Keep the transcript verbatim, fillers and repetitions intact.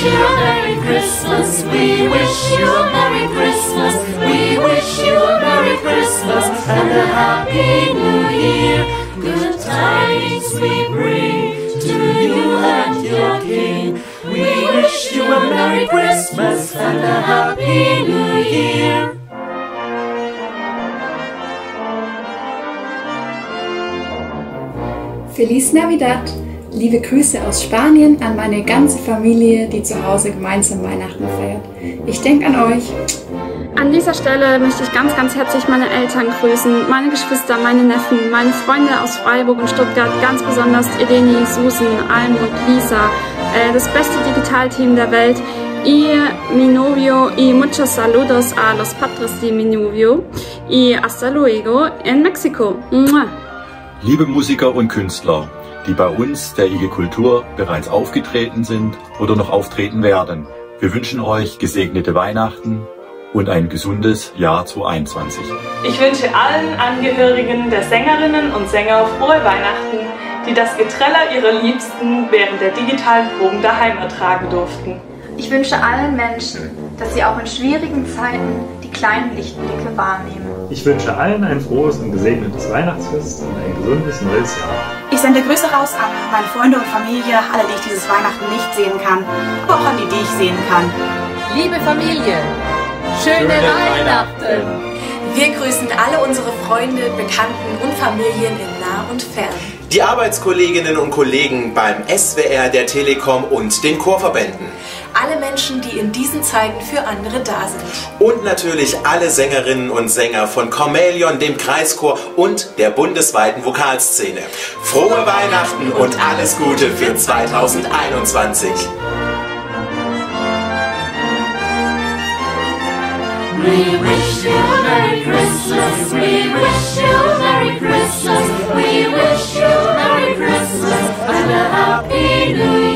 you a Merry Christmas. We wish you a Merry Christmas. We wish you a Merry Christmas and a Happy New Year. Good tidings we bring to you and your King. We wish you a Merry Christmas and a Happy New Year. Feliz Navidad! Liebe Grüße aus Spanien an meine ganze Familie, die zu Hause gemeinsam Weihnachten feiert. Ich denke an euch. An dieser Stelle möchte ich ganz, ganz herzlich meine Eltern grüßen, meine Geschwister, meine Neffen, meine Freunde aus Freiburg und Stuttgart, ganz besonders Eleni, Susan, Almut, Lisa, äh, das beste Digitalteam der Welt, y mi novio y muchos saludos a los padres de mi novio y hasta luego en Mexiko. Mua. Liebe Musiker und Künstler, die bei uns der I G Kultur bereits aufgetreten sind oder noch auftreten werden. Wir wünschen euch gesegnete Weihnachten und ein gesundes Jahr zweitausendeinundzwanzig. Ich wünsche allen Angehörigen der Sängerinnen und Sänger frohe Weihnachten, die das Geträller ihrer Liebsten während der digitalen Proben daheim ertragen durften. Ich wünsche allen Menschen, dass sie auch in schwierigen Zeiten die kleinen Lichtblicke wahrnehmen. Ich wünsche allen ein frohes und gesegnetes Weihnachtsfest und ein gesundes neues Jahr. Ich sende Grüße raus an meine Freunde und Familie, alle, die ich dieses Weihnachten nicht sehen kann, aber auch an die, die ich sehen kann. Liebe Familie, schöne, schöne Weihnachten! Weihnachten. Wir grüßen alle unsere Freunde, Bekannten und Familien in nah und fern. Die Arbeitskolleginnen und Kollegen beim S W R, der Telekom und den Chorverbänden. Alle Menschen, die in diesen Zeiten für andere da sind. Und natürlich alle Sängerinnen und Sänger von Chamäleon, dem Kreischor und der bundesweiten Vokalszene. Frohe Weihnachten und alles Gute für zweitausendeinundzwanzig. We wish you a Merry Christmas. We wish you a Merry Christmas. We wish you a Merry Christmas and a Happy New Year.